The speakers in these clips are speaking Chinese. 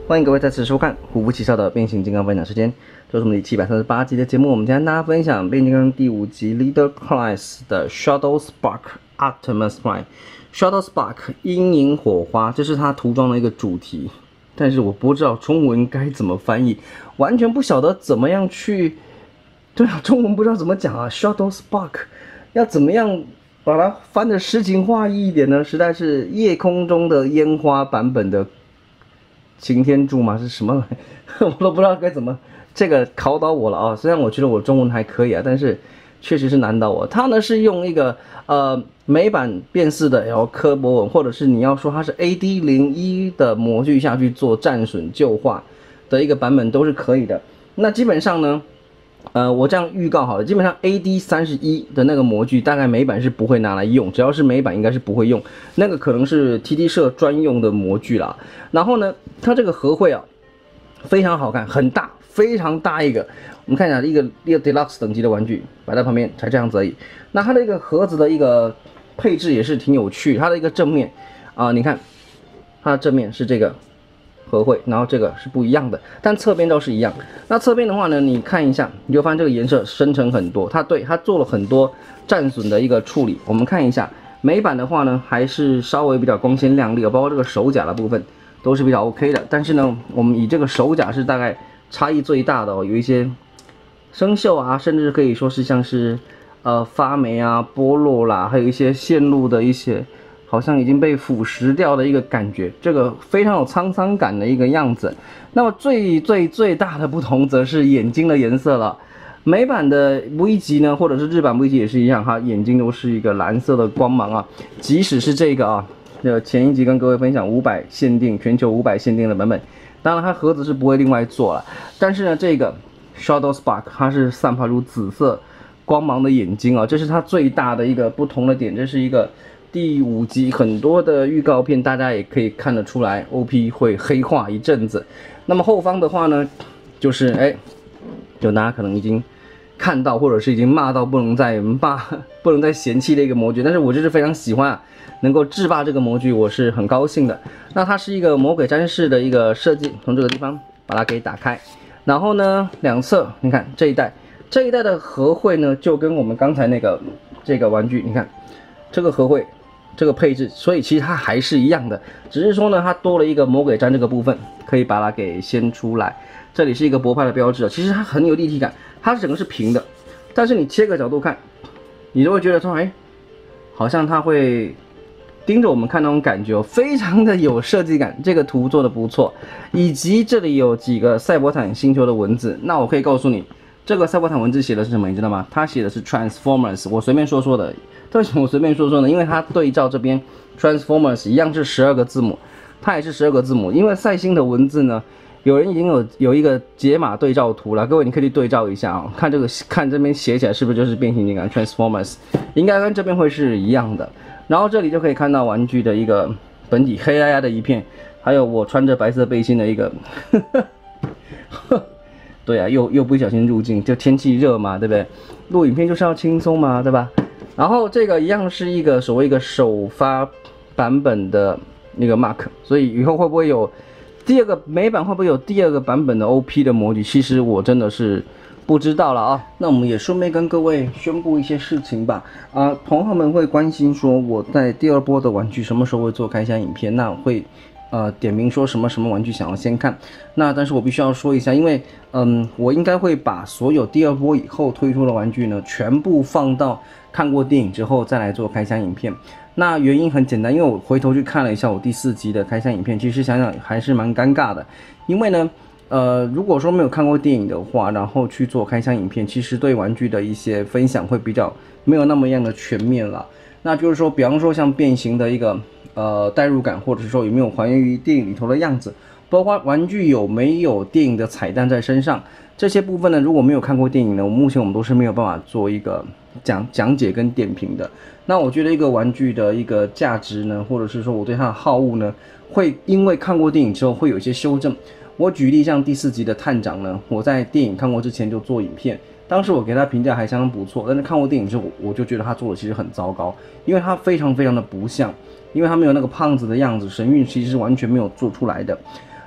欢迎各位再次收看虎父旗下的变形金刚分享时间，这是我们第738集的节目。我们今天跟大家分享变形金刚第5集 Leader Class 的 Shadow Spark Optimus Prime。Shadow Spark 阴影火花，这是它涂装的一个主题，但是我不知道中文该怎么翻译，完全不晓得怎么样去。对啊，中文不知道怎么讲啊 ，Shadow Spark 要怎么样把它翻得诗情画意一点呢？实在是夜空中的烟花版本的。擎天柱吗？是什么来？我都不知道该怎么，这个考倒我了啊！虽然我觉得我中文还可以啊，但是确实是难倒我。它呢是用一个美版辨识的 L 科博文，或者是你要说它是 AD01 的模具下去做战损旧化的一个版本都是可以的。那基本上呢，我这样预告好了，基本上 AD31 的那个模具大概美版是不会拿来用，只要是美版应该是不会用，那个可能是 TT 社专用的模具啦。然后呢，它这个盒绘啊非常好看，很大，非常大一个。我们看一下一个 Deluxe 等级的玩具摆在旁边才这样子而已。那它的一个盒子的一个配置也是挺有趣，它的一个正面你看它的正面是这个。和绘，然后这个是不一样的，但侧边都是一样。那侧边的话呢，你看一下，你就发现这个颜色深沉很多。它做了很多战损的一个处理。我们看一下美版的话呢，还是稍微比较光鲜亮丽，包括这个手甲的部分都是比较 OK 的。但是呢，我们以这个手甲是大概差异最大的有一些生锈啊，甚至可以说是像是发霉啊、剥落啦，还有一些线路的一些。好像已经被腐蚀掉的一个感觉，这个非常有沧桑感的一个样子。那么最大的不同则是眼睛的颜色了。美版的V级呢，或者是日版 V级也是一样，它眼睛都是一个蓝色的光芒啊。即使是这个前一集跟各位分享500限定，全球500限定的版本，当然它盒子是不会另外做了。但是呢，这个 Shadow Spark 它是散发出紫色光芒的眼睛啊，这是它最大的一个不同的点，这是一个。第5集很多的预告片，大家也可以看得出来 ，OP 会黑化一阵子。那么后方的话呢，就是就大家可能已经看到，或者是已经骂到不能再嫌弃的一个模具。但是我就是非常喜欢能够制霸这个模具，我是很高兴的。那它是一个魔鬼战士的一个设计，从这个地方把它给打开，然后呢两侧，你看这一代的和绘呢，就跟我们刚才这个玩具，你看这个和绘。这个配置，所以其实它还是一样的，只是说呢，它多了一个魔鬼毡这个部分，可以把它给掀出来。这里是一个博派的标志，其实它很有立体感，它整个是平的，但是你切个角度看，你就会觉得说，好像它会盯着我们看那种感觉，非常的有设计感。这个图做的不错，以及这里有几个赛博坦星球的文字，那我可以告诉你，这个赛博坦文字写的是什么，你知道吗？它写的是 Transformers， 我随便说的。为什么我随便说呢？因为它对照这边 Transformers 一样是12个字母，它也是12个字母。因为赛星的文字呢，有人已经有一个解码对照图了，各位你可以去对照一下啊，看这边写起来是不是就是变形金刚 Transformers， 应该跟这边会是一样的。然后这里就可以看到玩具的一个本体黑压压的一片，还有我穿着白色背心的一个，对啊，又不小心入镜，就天气热嘛，对不对？录影片就是要轻松嘛，对吧？然后这个一样是一个所谓一个首发版本的那个 Mark， 所以以后会不会有第二个美版，会不会有第2个版本的 OP 的模具？其实我真的是不知道了啊。那我们也顺便跟各位宣布一些事情吧。同行们会关心说我在第2波的玩具什么时候会做开箱影片，那我会点名说什么玩具想要先看。那但是我必须要说一下，因为我应该会把所有第2波以后推出的玩具呢，全部放到看过电影之后再来做开箱影片。那原因很简单，因为我回头去看了一下我第4集的开箱影片，其实想想还是蛮尴尬的。因为呢，如果说没有看过电影的话，然后去做开箱影片，其实对玩具的一些分享会比较没有那么样的全面了。那就是说，比方说像变形的一个代入感，或者是说有没有还原于电影里头的样子，包括玩具有没有电影的彩蛋在身上，这些部分呢，如果没有看过电影呢，目前我们都是没有办法做一个讲解跟点评的。那我觉得一个玩具的一个价值呢，或者是说我对它的好恶呢，会因为看过电影之后会有一些修正。我举例像第4集的探长呢，我在电影看过之前就做影片，当时我给他评价还相当不错，但是看过电影之后，我就觉得他做的其实很糟糕，因为他非常的不像，因为他没有那个胖子的样子，神韵其实是完全没有做出来的。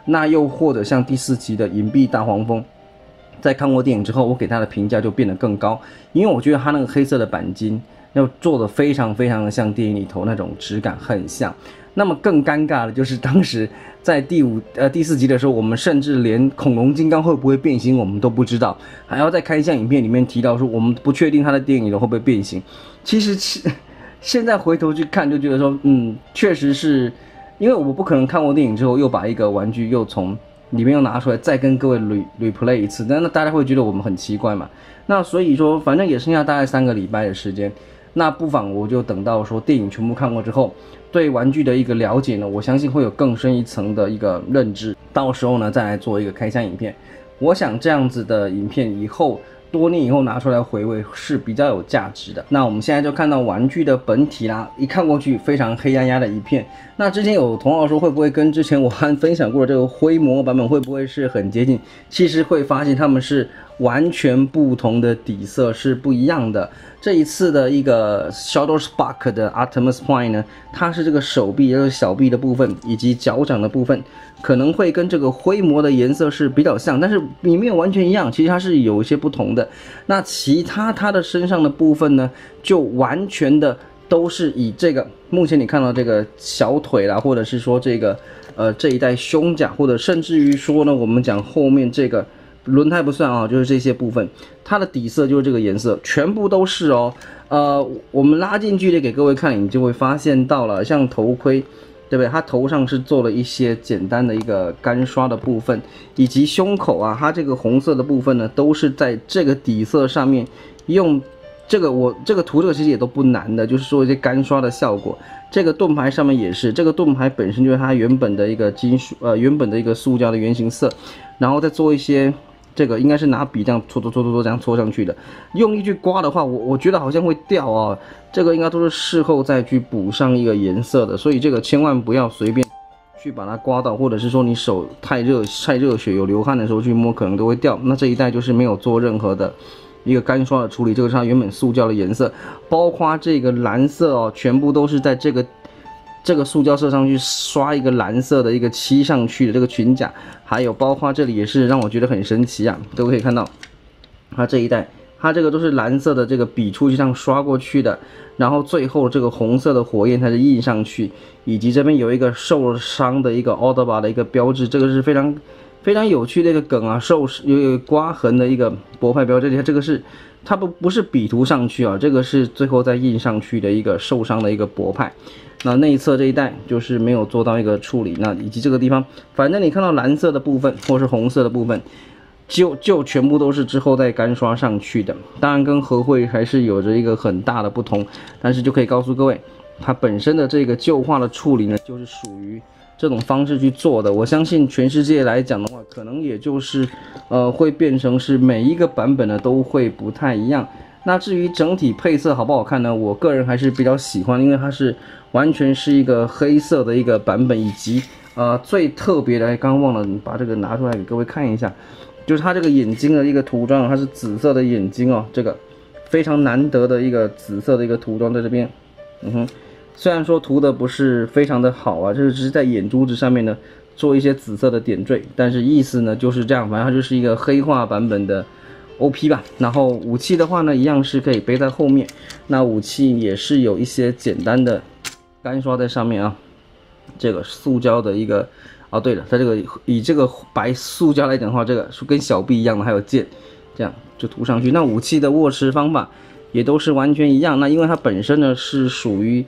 那又或者像第4集的隐蔽大黄蜂，在看过电影之后，我给它的评价就变得更高，因为我觉得它那个黑色的钣金要做的非常非常的像电影里头那种质感很像。那么更尴尬的就是当时在第4集的时候，我们甚至连恐龙金刚会不会变形我们都不知道，还要在开箱影片里面提到说我们不确定它的电影里头会不会变形。其实现在回头去看就觉得说，确实是因为我不可能看过电影之后又把一个玩具又从里面又拿出来再跟各位 replay 一次，那大家会觉得我们很奇怪嘛。那所以说反正也剩下大概3个礼拜的时间，那不妨我就等到说电影全部看过之后，对玩具的一个了解呢，我相信会有更深一层的一个认知，到时候呢再来做一个开箱影片。我想这样子的影片以后多年以后拿出来回味是比较有价值的。那我们现在就看到玩具的本体啦，一看过去非常黑压压的一片。那之前有同好说会不会跟之前我分享过的这个灰模版本会不会是很接近？其实会发现它们是完全不同的底色，是不一样的。这一次的一个 Shadow Spark 的 Artemis Prime 呢，它是这个手臂、这个小臂的部分以及脚掌的部分，可能会跟这个灰模的颜色是比较像，但是里面完全一样，其实它是有一些不同的。那其他它的身上的部分呢，就完全的都是以这个目前你看到这个小腿啦，或者是说这个这一带胸甲，或者甚至于说呢，我们讲后面这个轮胎不算啊，就是这些部分，它的底色就是这个颜色，全部都是哦。我们拉近距离给各位看，你就会发现到了，像头盔，对不对？它头上是做了一些简单的一个干刷的部分，以及胸口啊，它这个红色的部分呢，都是在这个底色上面用这个这个涂这个其实也都不难的，就是说一些干刷的效果。这个盾牌上面也是，这个盾牌本身就是它原本的一个原本的一个塑胶的原型色，然后再做一些。这个应该是拿笔这样搓这样搓上去的，用力去刮的话，我觉得好像会掉啊。这个应该都是事后再去补上一个颜色的，所以这个千万不要随便去把它刮到，或者是说你手太热血有流汗的时候去摸，可能都会掉。那这一带就是没有做任何的一个干刷的处理，这个是它原本塑胶的颜色，包括这个蓝色哦，全部都是在这个塑胶色上去刷一个蓝色的一个漆上去的这个裙甲，还有包括这里也是让我觉得很神奇啊，各位可以看到，它这一带，它这个都是蓝色的这个笔触就这样刷过去的，然后最后这个红色的火焰它是印上去，以及这边有一个受伤的一个 Autobot 的一个标志，这个是非常非常有趣的一个梗啊，有刮痕的一个博派标志，这个是它不是笔涂上去啊，这个是最后再印上去的一个受伤的一个博派。那内侧这一带就是没有做到一个处理，那以及这个地方，反正你看到蓝色的部分或是红色的部分，就全部都是之后再干刷上去的。当然跟和绘还是有着一个很大的不同，但是就可以告诉各位，它本身的这个旧化的处理呢，就是属于这种方式去做的。我相信全世界来讲的话，可能也就是会变成是每一个版本呢都会不太一样。那至于整体配色好不好看呢？我个人还是比较喜欢，因为它是完全是一个黑色的一个版本，以及最特别的，刚刚忘了把这个拿出来给各位看一下，就是它这个眼睛的一个涂装，它是紫色的眼睛哦，这个非常难得的一个紫色的一个涂装在这边，虽然说涂的不是非常的好啊，这是只是在眼珠子上面呢做一些紫色的点缀，但是意思呢就是这样，反正它就是一个黑化版本的。OP 吧，然后武器的话呢，一样是可以背在后面。那武器也是有一些简单的干刷在上面啊。这个塑胶的一个，对了，它这个以这个白塑胶来讲的话，这个是跟小臂一样的，还有剑，这样就涂上去。那武器的握持方法也都是完全一样。那因为它本身呢是属于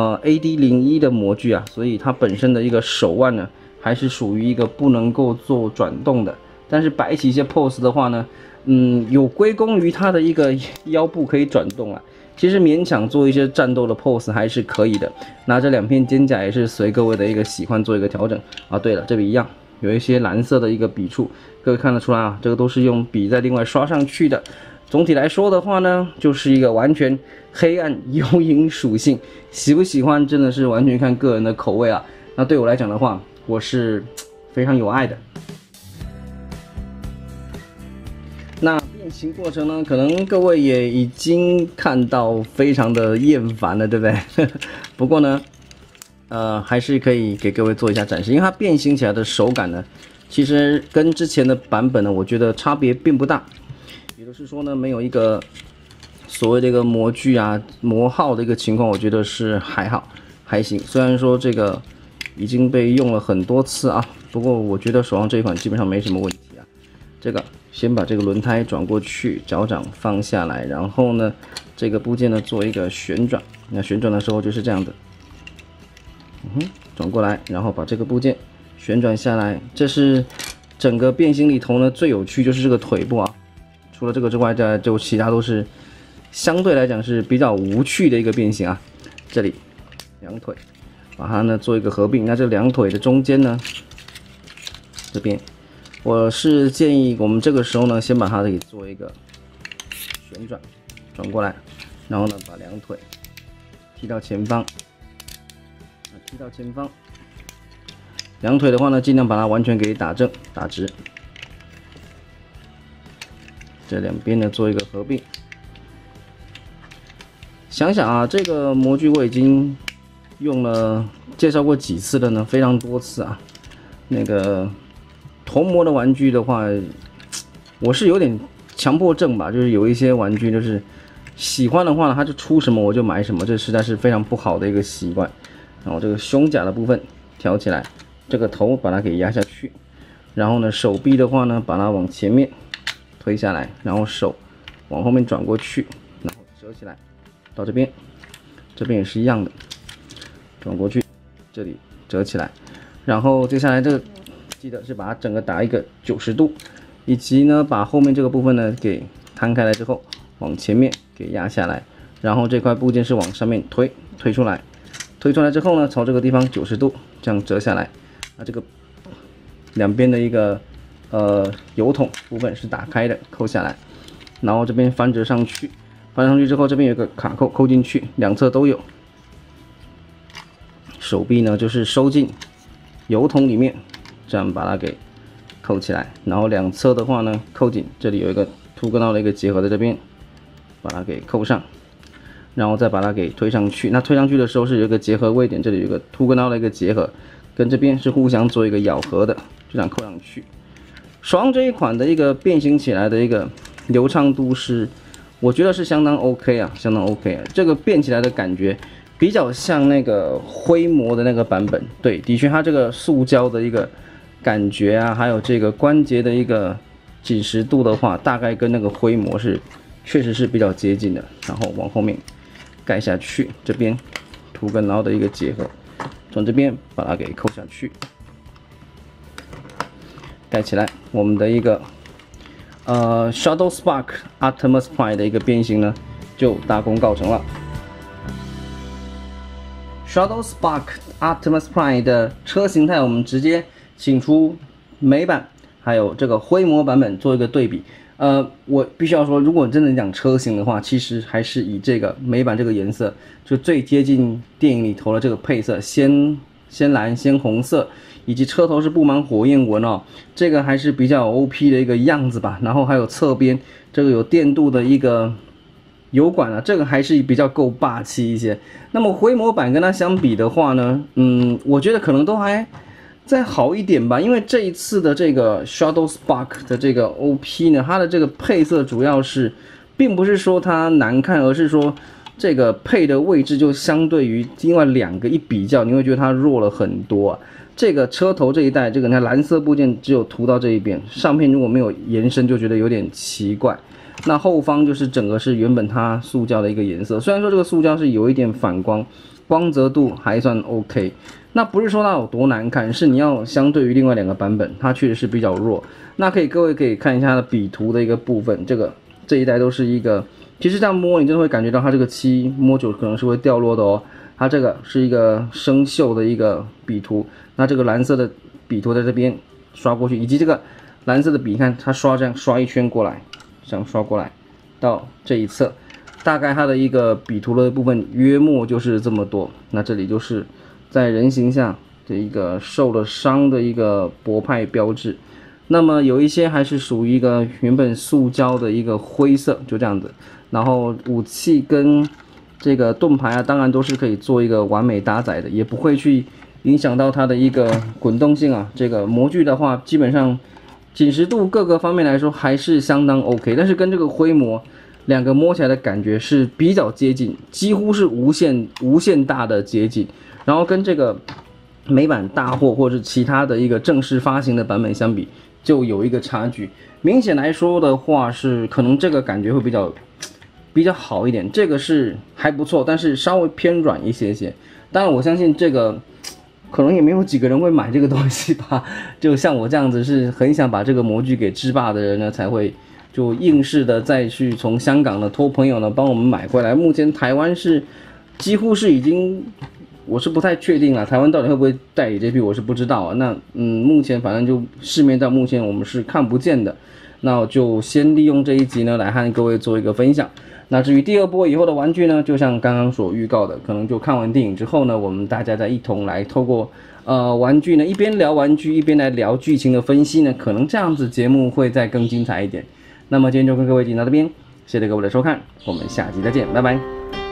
AD01的模具啊，所以它本身的一个手腕呢还是属于一个不能够做转动的。但是摆起一些 pose 的话呢，有归功于它的一个腰部可以转动啊。其实勉强做一些战斗的 pose 还是可以的。那这两片肩甲也是随各位的一个喜欢做一个调整啊。对了，这里一样有一些蓝色的一个笔触，各位看得出来啊，这个都是用笔再另外刷上去的。总体来说的话呢，就是一个完全黑暗幽影属性，喜不喜欢真的是完全看个人的口味啊。那对我来讲的话，我是非常有爱的。那变形过程呢，可能各位也已经看到非常的厌烦了，对不对？不过呢， 还是可以给各位做一下展示，因为它变形起来的手感呢，其实跟之前的版本呢，我觉得差别并不大。也就是说呢，没有一个所谓的一个模具啊、磨耗的一个情况，我觉得是还好，还行。虽然说这个已经被用了很多次啊，不过我觉得手上这一款基本上没什么问题啊。这个先把这个轮胎转过去，脚掌放下来，然后呢，这个部件呢做一个旋转。那旋转的时候就是这样的，转过来，然后把这个部件旋转下来。这是整个变形里头呢最有趣就是这个腿部啊，除了这个之外，就其他都是相对来讲是比较无趣的一个变形啊。这里两腿，把它呢做一个合并。那这两腿的中间呢，这边我是建议我们这个时候呢，先把它给做一个旋转，转过来，然后呢把两腿踢到前方，踢到前方。两腿的话呢，尽量把它完全给打正、打直。这两边呢做一个合并。想想啊，这个模具我已经用了介绍过几次了呢？非常多次啊。那个铜模的玩具的话，我是有点强迫症吧，就是有一些玩具就是喜欢的话呢，它就出什么我就买什么，这实在是非常不好的一个习惯。然后这个胸甲的部分挑起来，这个头把它给压下去，然后呢手臂的话呢，把它往前面推下来，然后手往后面转过去，然后折起来到这边，这边也是一样的，转过去，这里折起来，然后接下来这个记得是把它整个打一个90度，以及呢把后面这个部分呢给摊开来之后，往前面给压下来，然后这块部件是往上面推出来，推出来之后呢，朝这个地方90度这样折下来，那这个两边的一个油桶部分是打开的，扣下来，然后这边翻折上去，翻上去之后这边有个卡扣，扣进去，两侧都有。手臂呢就是收进油桶里面，这样把它给扣起来，然后两侧的话呢扣紧，这里有一个凸跟凹的一个结合在这边，把它给扣上，然后再把它给推上去。那推上去的时候是有一个结合位点，这里有一个凸跟凹的一个结合，跟这边是互相做一个咬合的，就这样扣上去。手上这一款的一个变形起来的一个流畅度是，我觉得是相当 OK 啊，相当 OK 啊。这个变起来的感觉比较像那个灰模的那个版本，对，的确它这个塑胶的一个感觉啊，还有这个关节的一个紧实度的话，大概跟那个灰模是确实是比较接近的。然后往后面盖下去，这边凸跟凹的一个结合，从这边把它给扣下去，盖起来，我们的一个Shadow Spark Optimus Prime 的一个变形呢，就大功告成了。Shadow Spark Optimus Prime 的车形态，我们直接请出美版还有这个灰模版本做一个对比。我必须要说，如果真的讲车型的话，其实还是以这个美版这个颜色就最接近电影里头的这个配色，鲜蓝、鲜红色，以及车头是布满火焰纹哦，这个还是比较 OP 的一个样子吧。然后还有侧边这个有电镀的一个油管啊，这个还是比较够霸气一些。那么灰模版跟它相比的话呢，我觉得可能都还再好一点吧，因为这一次的这个 Shadow Spark 的这个 OP 呢，它的这个配色主要是，并不是说它难看，而是说这个配的位置就相对于另外两个一比较，你会觉得它弱了很多啊。这个车头这一带，这个你看蓝色部件只有涂到这一边，上片如果没有延伸，就觉得有点奇怪。那后方就是整个是原本它塑胶的一个颜色，虽然说这个塑胶是有一点反光，光泽度还算 OK。那不是说它有多难看，是你要相对于另外两个版本，它确实是比较弱。那各位可以看一下它的笔图的一个部分，这一带都是一个，其实这样摸你真的会感觉到它这个漆摸久可能是会掉落的哦。它这个是一个生锈的一个笔图，那这个蓝色的笔图在这边刷过去，以及这个蓝色的笔，看它这样刷一圈过来，这样刷过来到这一侧，大概它的一个笔图的部分约莫就是这么多。那这里就是在人形下的一个受了伤的一个博派标志，那么有一些还是属于一个原本塑胶的一个灰色，就这样子。然后武器跟这个盾牌啊，当然都是可以做一个完美搭载的，也不会去影响到它的一个滚动性啊。这个模具的话，基本上紧实度各个方面来说还是相当 OK， 但是跟这个灰模两个摸起来的感觉是比较接近，几乎是无限大的接近。然后跟这个美版大货或者其他的一个正式发行的版本相比，就有一个差距。明显来说的话，是可能这个感觉会比较好一点，这个是还不错，但是稍微偏软一些些。当然，我相信这个可能也没有几个人会买这个东西吧。就像我这样子是很想把这个模具给制霸的人呢，才会就硬式的再去从香港的托朋友呢帮我们买回来。目前台湾是几乎是已经，我是不太确定了，台湾到底会不会代理这批我是不知道啊。那目前反正就市面到目前我们是看不见的。那我就先利用这一集呢来和各位做一个分享。那至于第二波以后的玩具呢，就像刚刚所预告的，可能就看完电影之后呢，我们大家再一同来透过玩具呢，一边聊玩具一边来聊剧情的分析呢，可能这样子节目会再更精彩一点。那么今天就跟各位讲到这边，谢谢各位的收看，我们下集再见，拜拜。